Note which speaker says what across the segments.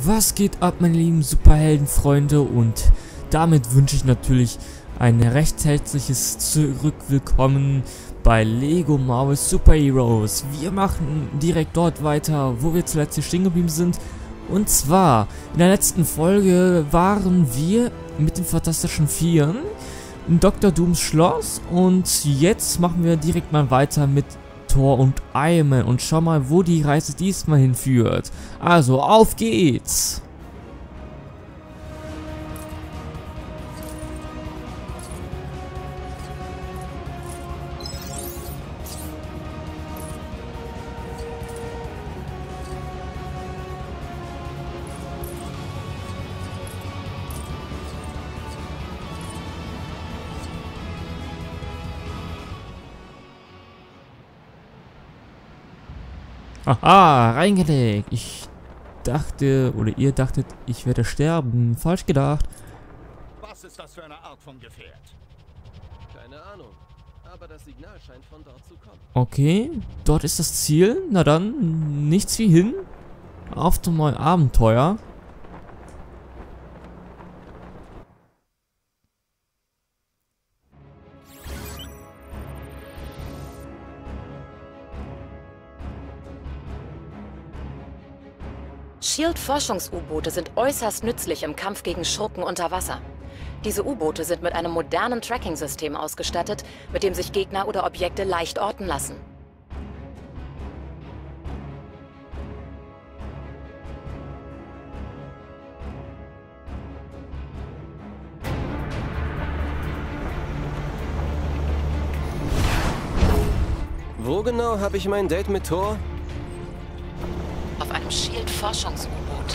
Speaker 1: Was geht ab, meine lieben Superheldenfreunde, und damit wünsche ich natürlich ein recht herzliches Zurückwillkommen bei Lego Marvel Super Heroes. Wir machen direkt dort weiter, wo wir zuletzt hier stehen geblieben sind. Und zwar, in der letzten Folge waren wir mit den Fantastischen Vieren in Dr. Dooms Schloss, und jetzt machen wir direkt mal weiter mit Thor und Iron Man und schau mal, wo die Reise diesmal hinführt. Also, auf geht's! Haha, reingelegt. Ich dachte, oder ihr dachtet, ich werde sterben. Falsch gedacht.
Speaker 2: Was ist das für eine Art von Gefährt?
Speaker 3: Keine Ahnung, aber das Signal scheint von dort zu kommen.
Speaker 1: Okay, dort ist das Ziel. Na dann, nichts wie hin. Auf zum neuen Abenteuer.
Speaker 4: Shield-Forschungs-U-Boote sind äußerst nützlich im Kampf gegen Schurken unter Wasser. Diese U-Boote sind mit einem modernen Tracking-System ausgestattet, mit dem sich Gegner oder Objekte leicht orten lassen.
Speaker 3: Wo genau habe ich mein Date mit Thor?
Speaker 4: Auf einem Shield-Forschungs-U-Boot.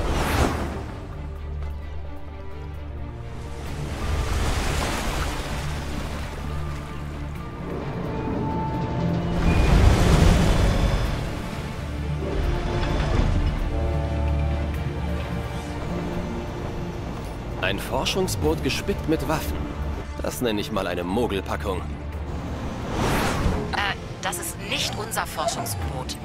Speaker 3: Ein Forschungsboot gespickt mit Waffen. Das nenne ich mal eine Mogelpackung.
Speaker 4: Das ist nicht unser Forschungs-U-Boot.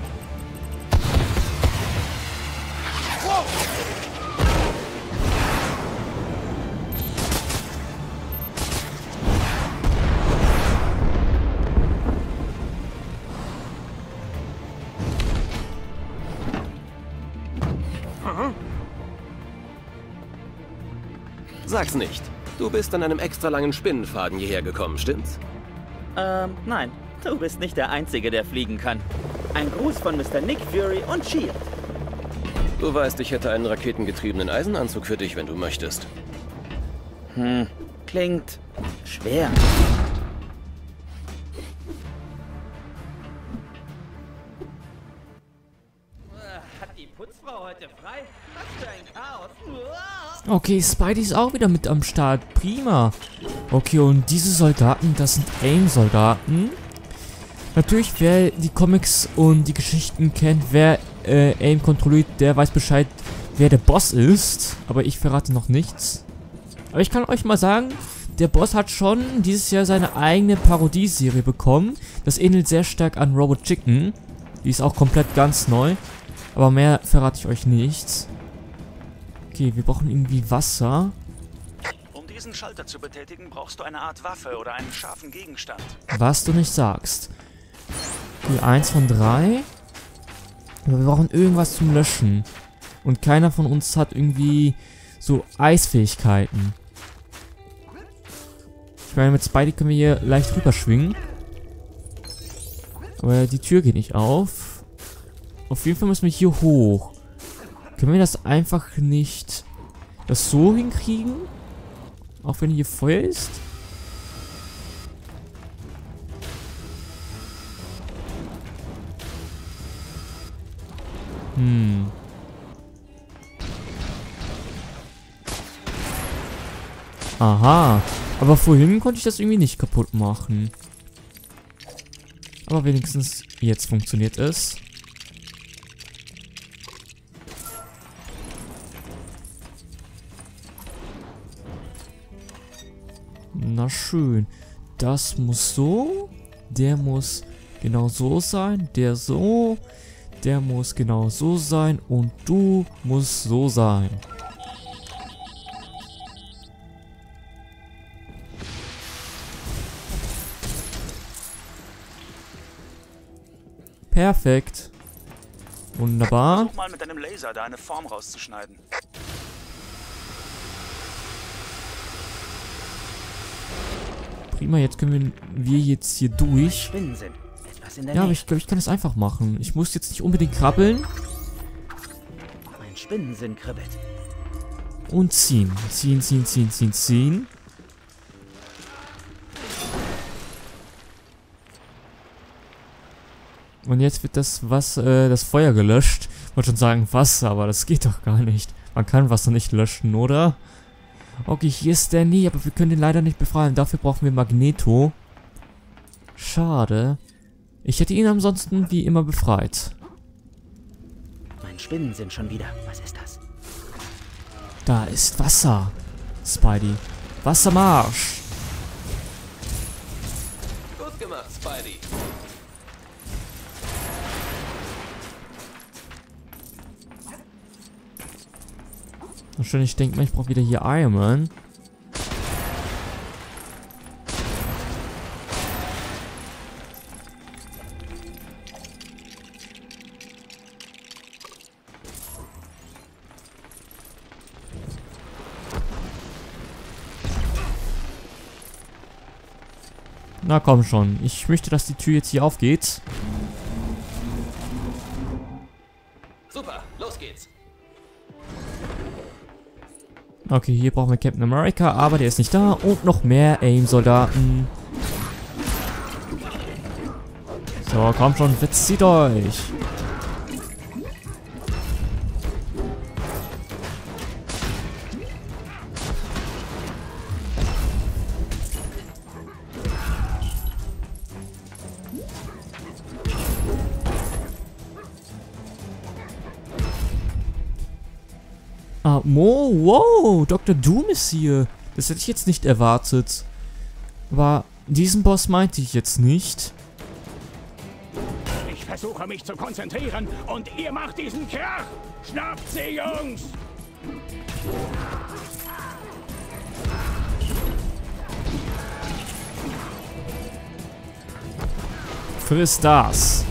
Speaker 3: Sag's nicht. Du bist an einem extra langen Spinnenfaden hierher gekommen, stimmt's?
Speaker 5: Nein. Du bist nicht der Einzige, der fliegen kann. Ein Gruß von Mr. Nick Fury und Shield.
Speaker 3: Du weißt, ich hätte einen raketengetriebenen Eisenanzug für dich, wenn du möchtest.
Speaker 5: Klingt schwer. Hat die Putzfrau heute frei? Was für ein Chaos.
Speaker 1: Okay, Spidey ist auch wieder mit am Start. Prima. Okay, und diese Soldaten, das sind AIM-Soldaten. Natürlich, wer die Comics und die Geschichten kennt, wer AIM kontrolliert, der weiß Bescheid, wer der Boss ist. Aber ich verrate noch nichts. Aber ich kann euch mal sagen, der Boss hat schon dieses Jahr seine eigene Parodieserie bekommen. Das ähnelt sehr stark an Robot Chicken. Die ist auch komplett ganz neu. Aber mehr verrate ich euch nicht. Okay, wir brauchen irgendwie Wasser.
Speaker 6: Um diesen Schalter zu betätigen, brauchst du eine Art Waffe oder einen scharfen Gegenstand.
Speaker 1: Was du nicht sagst. Okay, 1 von 3. Aber wir brauchen irgendwas zum Löschen. Und keiner von uns hat irgendwie so Eisfähigkeiten. Ich meine, mit Spidey können wir hier leicht rüberschwingen. Aber die Tür geht nicht auf. Auf jeden Fall müssen wir hier hoch. Können wir das einfach nicht das so hinkriegen? Auch wenn hier Feuer ist? Aha. Aber vorhin konnte ich das irgendwie nicht kaputt machen. Aber wenigstens jetzt funktioniert es. Na schön. Das muss so. Der muss genau so sein. Der so. Der muss genau so sein und du musst so sein. Perfekt. Wunderbar.
Speaker 6: Versuch mal mit deinem Laser da eine Form rauszuschneiden.
Speaker 1: Prima, jetzt können wir jetzt hier durch.
Speaker 5: Spinnen sind. Etwas in der
Speaker 1: Ja, aber
Speaker 5: Nähe.
Speaker 1: ich glaube, ich kann das einfach machen. Ich muss jetzt nicht unbedingt krabbeln.
Speaker 5: Mein Spinnensinn kribbelt.
Speaker 1: Und ziehen. Ziehen, ziehen, ziehen, ziehen, ziehen. Und jetzt wird das Feuer gelöscht. Ich wollte schon sagen Wasser, aber das geht doch gar nicht. Man kann Wasser nicht löschen, oder? Okay, hier ist Danny, aber wir können den leider nicht befreien. Dafür brauchen wir Magneto. Schade. Ich hätte ihn ansonsten wie immer befreit.
Speaker 5: Mein Spinnensinn schon wieder. Was ist das?
Speaker 1: Da ist Wasser. Spidey. Wassermarsch.
Speaker 3: Gut gemacht, Spidey.
Speaker 1: Wahrscheinlich denkt man, ich brauche wieder hier Iron Man. Na komm schon. Ich möchte, dass die Tür jetzt hier aufgeht.
Speaker 3: Super, los geht's.
Speaker 1: Okay, hier brauchen wir Captain America, aber der ist nicht da. Und noch mehr AIM-Soldaten. So, komm schon, verzieht euch. Ah, wow, Dr. Doom ist hier. Das hätte ich jetzt nicht erwartet. Aber diesen Boss meinte ich jetzt nicht.
Speaker 2: Ich versuche mich zu konzentrieren und ihr macht diesen Krach. Schnappt sie, Jungs!
Speaker 1: Friss das.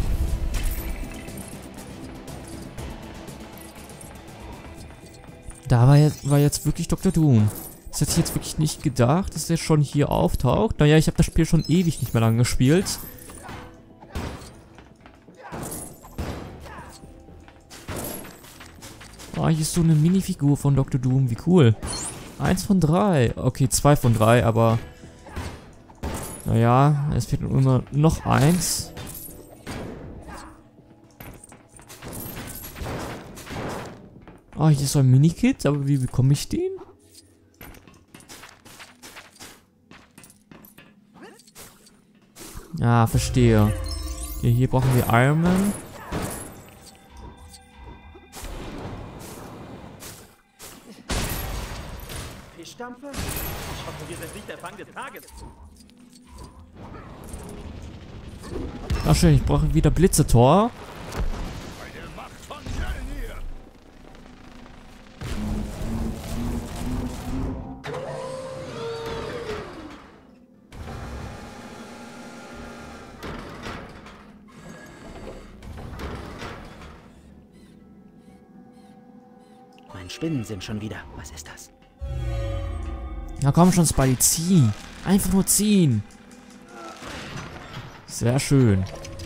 Speaker 1: Da war jetzt wirklich Dr. Doom. Das hätte ich jetzt wirklich nicht gedacht, dass der schon hier auftaucht. Naja, ich habe das Spiel schon ewig nicht mehr lang gespielt. Ah, hier ist so eine Minifigur von Dr. Doom. Wie cool. 1 von 3. Okay, 2 von 3, aber... Naja, es fehlt immer noch 1. Ah, hier ist so ein Minikit, aber wie bekomme ich den? Ah, verstehe. Hier brauchen wir Iron Man.
Speaker 5: Fischdampfer? Ich hoffe, wir sind nicht der Fang des Tages.
Speaker 1: Ach schön, ich brauche wieder Blitzetor.
Speaker 2: Eine Macht von Mjölnir!
Speaker 5: Mein Spinnensinn schon wieder. Was ist das?
Speaker 1: Na komm schon, Spidey, ziehen. Einfach nur ziehen. Sehr schön.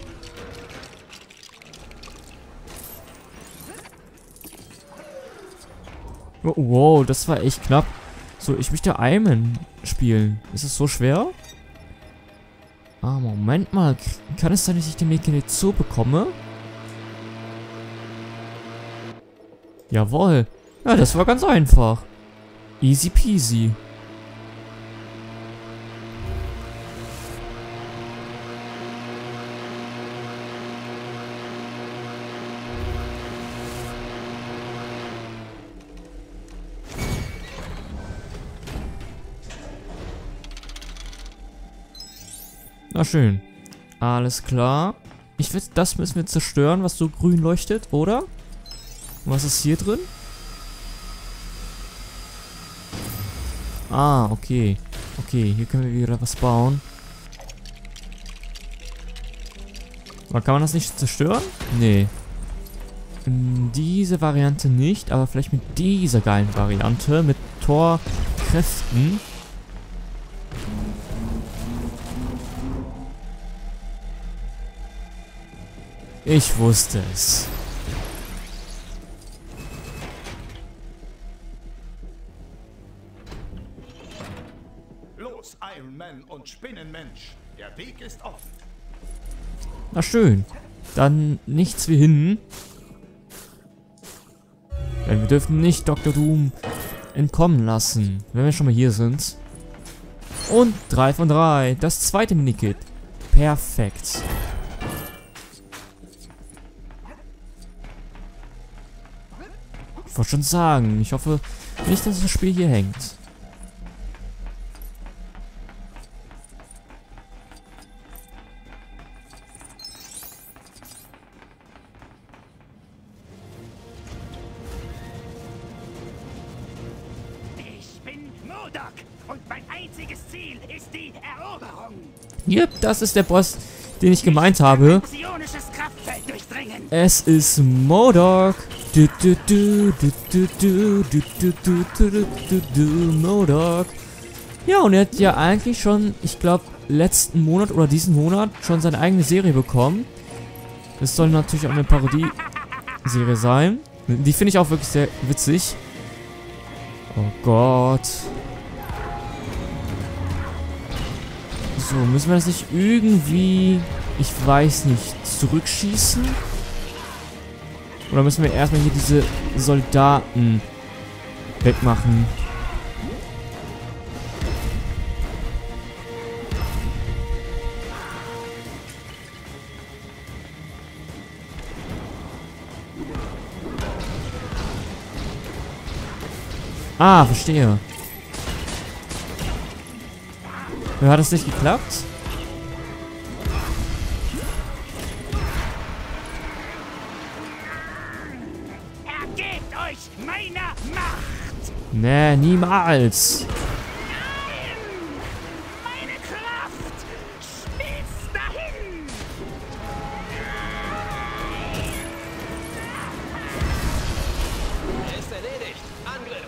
Speaker 1: Oh, wow, das war echt knapp. So, ich möchte Iron Man spielen. Ist es so schwer? Ah, Moment mal. Kann es sein, dass ich den Magneto bekomme? Jawohl. Ja, das war ganz einfach. Easy peasy. Na schön. Alles klar. Das müssen wir zerstören, was so grün leuchtet, oder? Und was ist hier drin? Ah, okay. Okay, hier können wir wieder was bauen. Aber kann man das nicht zerstören? Nee. Diese Variante nicht, aber vielleicht mit dieser geilen Variante. Mit Torkräften. Ich wusste es.
Speaker 2: Los, Iron Man und Spinnenmensch. Der Weg ist offen.
Speaker 1: Na schön. Dann nichts wie hin. Denn wir dürfen nicht Dr. Doom entkommen lassen, wenn wir schon mal hier sind. Und 3 von 3. Das zweite Minikit. Perfekt. Ich wollte schon sagen, ich hoffe nicht, dass das Spiel hier hängt.
Speaker 2: Ich bin MODOK und mein einziges Ziel ist die Eroberung.
Speaker 1: Yep, das ist der Boss, den ich gemeint habe.
Speaker 2: Psionisches Kraftfeld durchdringen.
Speaker 1: Es ist MODOK. MODOK. Ja, und er hat ja eigentlich schon, ich glaube, letzten Monat oder diesen Monat schon seine eigene Serie bekommen. Das soll natürlich auch eine Parodie-Serie sein. Die finde ich auch wirklich sehr witzig. Oh Gott. So, müssen wir das nicht irgendwie, ich weiß nicht, zurückschießen? Oder müssen wir erstmal hier diese Soldaten wegmachen? Ah, verstehe. Ja, hat das nicht geklappt?
Speaker 2: Ergebt euch meiner Macht.
Speaker 1: Nee, niemals.
Speaker 2: Meine Kraft spitzt dahin.
Speaker 3: Er ist erledigt. Angriff.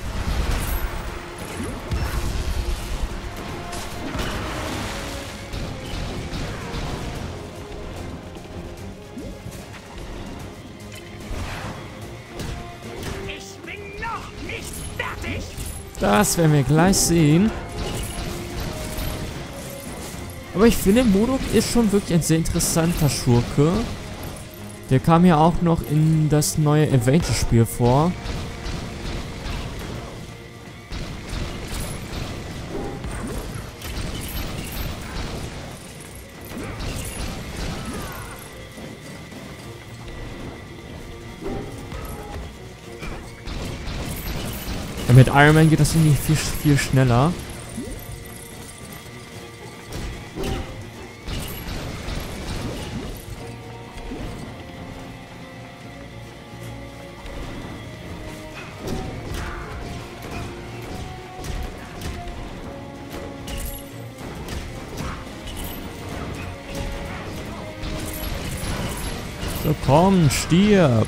Speaker 2: Ich bin noch nicht fertig.
Speaker 1: Das werden wir gleich sehen. Aber ich finde, MODOK ist schon wirklich ein sehr interessanter Schurke. Der kam ja auch noch in das neue Avengers-Spiel vor. Ja, mit Iron Man geht das irgendwie viel schneller. So, komm, stirb.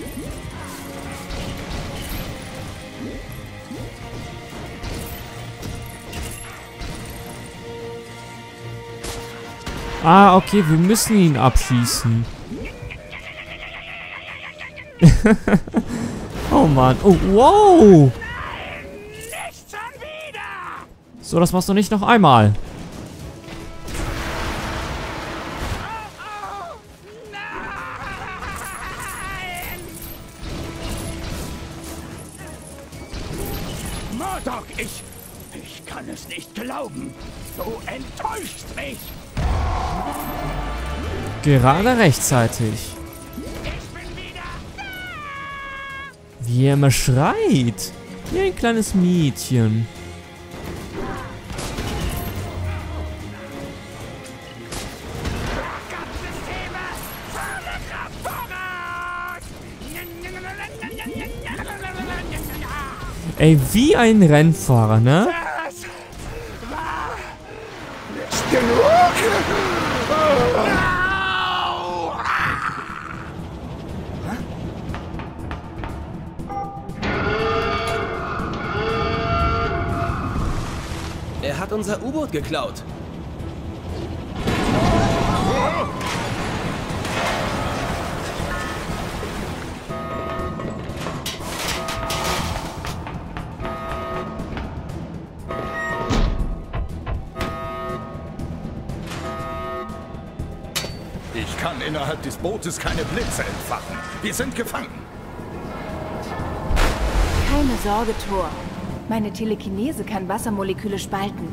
Speaker 1: Ah, okay, wir müssen ihn abschießen. Oh Mann. Oh, wow.
Speaker 2: Nicht schon wieder.
Speaker 1: So, das machst du nicht noch einmal.
Speaker 2: MODOK, ich kann es nicht glauben. Du enttäuschst mich.
Speaker 1: Gerade rechtzeitig.
Speaker 2: Ich bin wieder da.
Speaker 1: Wie er immer schreit. Wie ein kleines Mädchen.
Speaker 2: Backup-Systeme
Speaker 1: Ey, wie ein Rennfahrer, ne?
Speaker 2: Das war nicht genug.
Speaker 3: Er hat unser U-Boot geklaut.
Speaker 7: Ich kann innerhalb des Bootes keine Blitze entfachen. Wir sind gefangen.
Speaker 8: Keine Sorge, Thor. Meine Telekinese kann Wassermoleküle spalten.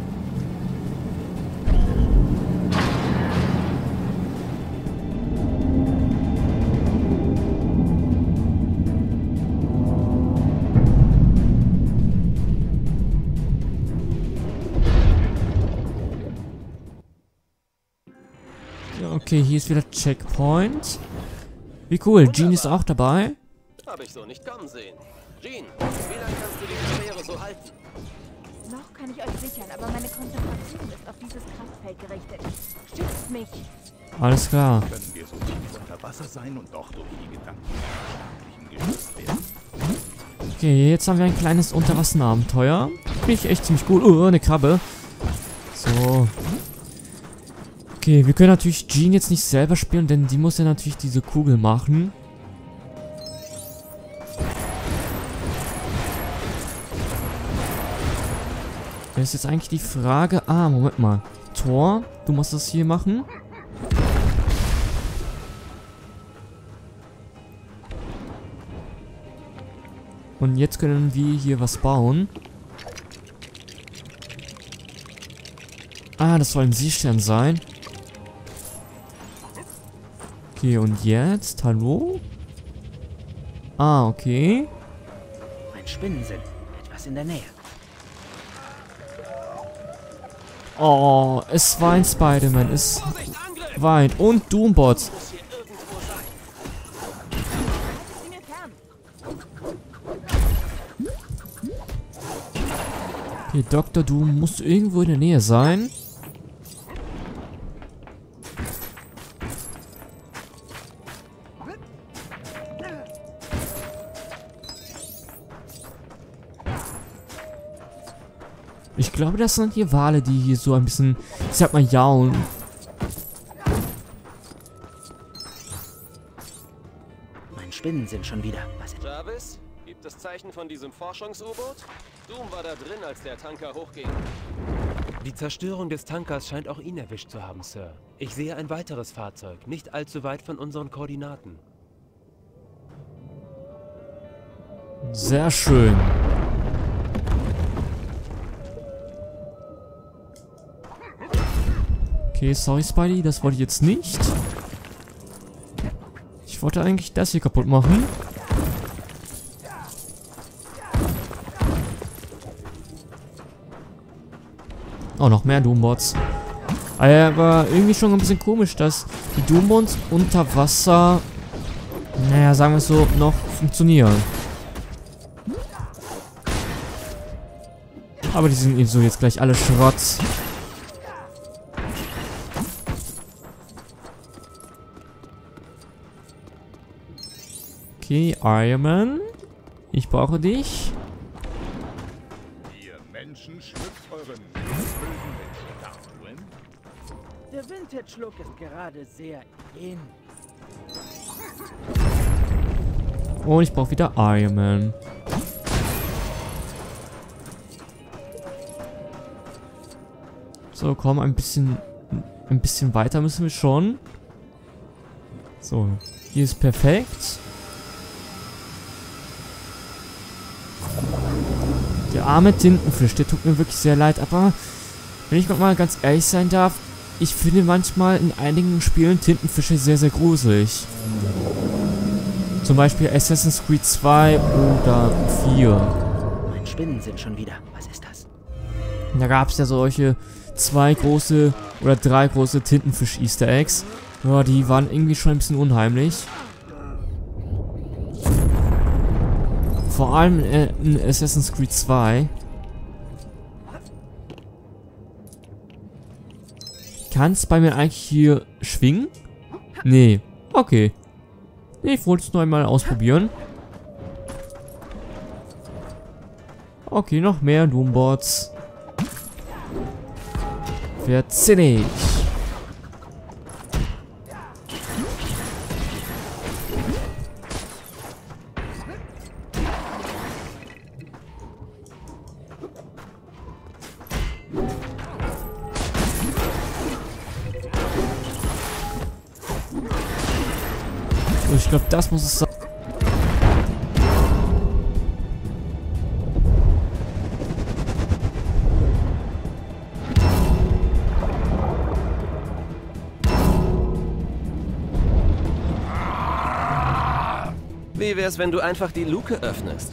Speaker 1: Ja, okay, hier ist wieder Checkpoint. Wie cool, Jean ist auch dabei.
Speaker 3: Habe ich so nicht kommen sehen. Jean, wie lange kannst du die Speere so halten?
Speaker 8: Noch kann ich euch sichern, aber meine Konzentration ist auf dieses Kraftfeld gerichtet. Stützt mich.
Speaker 1: Alles klar.
Speaker 7: Können wir so tief unter Wasser sein und doch durch die Gedanken geschützt werden?
Speaker 1: Okay, jetzt haben wir ein kleines Unterwasserabenteuer. Finde ich echt ziemlich cool. Oh, eine Krabbe. So. Okay, wir können natürlich Jean jetzt nicht selber spielen, denn die muss ja natürlich diese Kugel machen. Da ist jetzt eigentlich die Frage... Ah, Moment mal. Thor, du musst das hier machen. Und jetzt können wir hier was bauen. Ah, das soll ein Seestern sein. Okay, und jetzt? Hallo? Ah, okay.
Speaker 5: Mein Spinnensinn. Etwas in der Nähe.
Speaker 1: Oh, es weint Spider-Man. Es weint. Und Doombot. Okay, Dr. Doom muss irgendwo in der Nähe sein. Ich glaube, das sind hier Wale, die hier so ein bisschen, ich sag mal, jaulen.
Speaker 5: Mein Spinnensinn schon wieder. Was ist...
Speaker 3: Jarvis, gibt es Zeichen von diesem Forschungs-U-Boot? Doom war da drin, als der Tanker hochging.
Speaker 9: Die Zerstörung des Tankers scheint auch ihn erwischt zu haben, Sir. Ich sehe ein weiteres Fahrzeug, nicht allzu weit von unseren Koordinaten.
Speaker 1: Sehr schön. Okay, sorry Spidey, das wollte ich jetzt nicht. Ich wollte eigentlich das hier kaputt machen. Oh, noch mehr Doombots. Aber irgendwie schon ein bisschen komisch, dass die Doombots unter Wasser, naja, sagen wir es so, noch funktionieren. Aber die sind eben so jetzt gleich alle Schrott. Okay, Iron Man. Ich brauche dich.
Speaker 7: Ihr Menschen schlüpft euren bösen Statuen.
Speaker 5: Der Vintage-Look ist gerade sehr in.
Speaker 1: Und ich brauche wieder Iron Man. So, komm, ein bisschen weiter müssen wir schon. So, hier ist perfekt. Der arme Tintenfisch, der tut mir wirklich sehr leid, aber wenn ich mal ganz ehrlich sein darf, ich finde manchmal in einigen Spielen Tintenfische sehr, sehr gruselig. Zum Beispiel Assassin's Creed 2 oder 4.
Speaker 5: Mein Spinnensinn schon wieder. Was ist das?
Speaker 1: Da gab es ja solche 2 große oder 3 große Tintenfisch-Easter Eggs. Ja, die waren irgendwie schon ein bisschen unheimlich. Vor allem in Assassin's Creed 2. Kannst bei mir eigentlich hier schwingen? Nee. Okay. Ich wollte es nur einmal ausprobieren. Okay, noch mehr Doombots. Verzinnig. Ich glaube, das muss es sein.
Speaker 3: Wie wär's, wenn du einfach die Luke öffnest?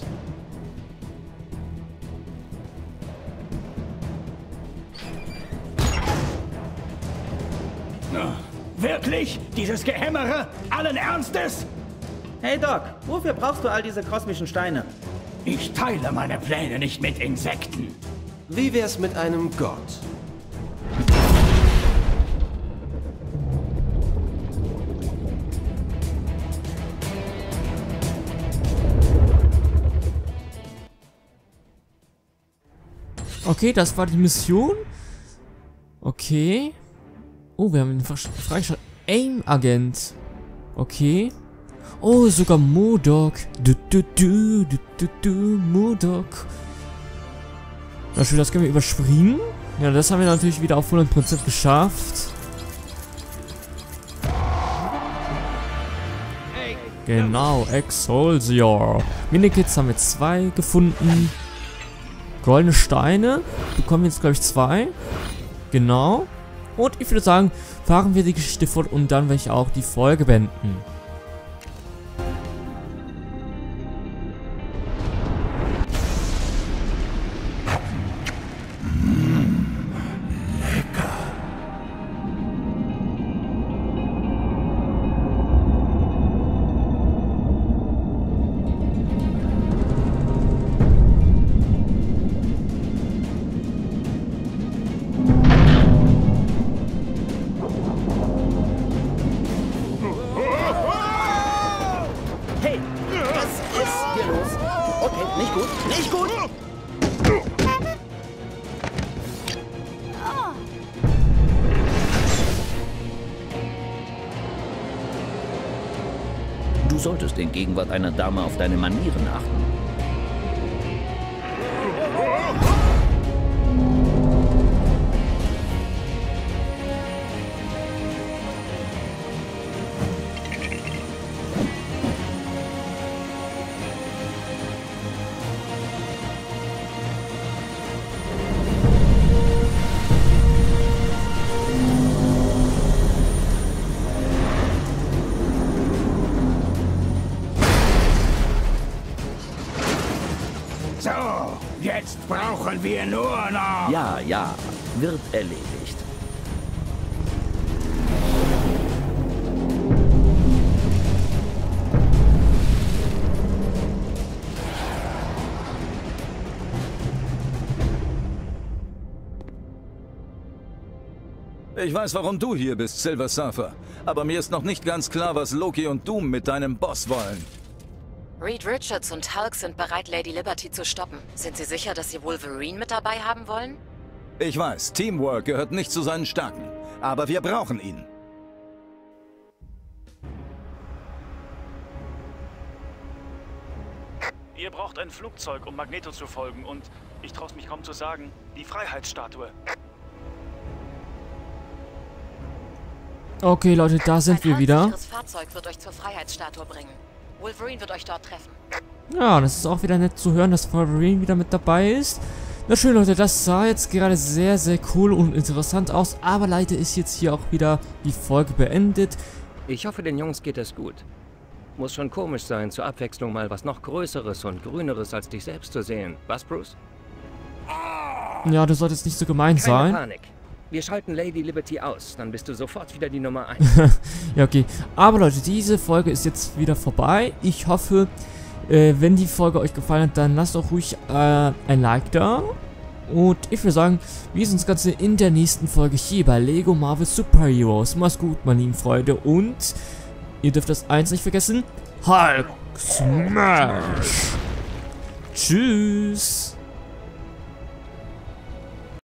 Speaker 2: Wirklich? Dieses Gehämmere? Allen Ernstes?
Speaker 5: Hey Doc, wofür brauchst du all diese kosmischen Steine?
Speaker 2: Ich teile meine Pläne nicht mit Insekten.
Speaker 3: Wie wär's mit einem Gott?
Speaker 1: Okay, das war die Mission. Okay. Oh, wir haben ihn freigeschaltet. Aim-Agent. Okay. Oh, sogar MODOK. MODOK. Na schön, das können wir überspringen. Ja, das haben wir natürlich wieder auf 100% geschafft. Genau, Excelsior. Minikits haben wir 2 gefunden. Goldene Steine bekommen wir jetzt, glaube ich, 2. Genau. Und ich würde sagen, fahren wir die Geschichte fort und dann werde ich auch die Folge beenden.
Speaker 10: Du solltest in Gegenwart einer Dame auf deine Manieren achten.
Speaker 2: So, jetzt brauchen wir nur noch...
Speaker 10: Ja, ja, wird erledigt.
Speaker 7: Ich weiß, warum du hier bist, Silver Surfer. Aber mir ist noch nicht ganz klar, was Loki und Doom mit deinem Boss wollen.
Speaker 4: Reed Richards und Hulk sind bereit, Lady Liberty zu stoppen. Sind Sie sicher, dass Sie Wolverine mit dabei haben wollen?
Speaker 7: Ich weiß, Teamwork gehört nicht zu seinen Stärken. Aber wir brauchen ihn.
Speaker 6: Ihr braucht ein Flugzeug, um Magneto zu folgen und, ich traue es mich kaum zu sagen, die Freiheitsstatue.
Speaker 1: Okay, Leute, da sind wir wieder.
Speaker 4: Das Fahrzeug wird euch zur Freiheitsstatue bringen. Wolverine wird euch dort treffen.
Speaker 1: Ja, das ist auch wieder nett zu hören, dass Wolverine wieder mit dabei ist. Na schön, Leute, das sah jetzt gerade sehr, sehr cool und interessant aus. Aber leider ist jetzt hier auch wieder die Folge beendet.
Speaker 9: Ich hoffe, den Jungs geht es gut. Muss schon komisch sein, zur Abwechslung mal was noch Größeres und Grüneres als dich selbst zu sehen. Was, Bruce?
Speaker 1: Ja, du solltest nicht so gemein sein.
Speaker 9: Keine Panik. Wir schalten Lady Liberty aus, dann bist du sofort wieder die Nummer 1.
Speaker 1: Ja, okay. Aber Leute, diese Folge ist jetzt wieder vorbei. Ich hoffe, Wenn die Folge euch gefallen hat, dann lasst auch ruhig ein Like da. Und ich würde sagen, wir sehen uns Ganze in der nächsten Folge hier bei Lego Marvel Super Heroes. Macht's gut, meine lieben Freunde. Und ihr dürft das eins nicht vergessen. Hulk Smash! Tschüss!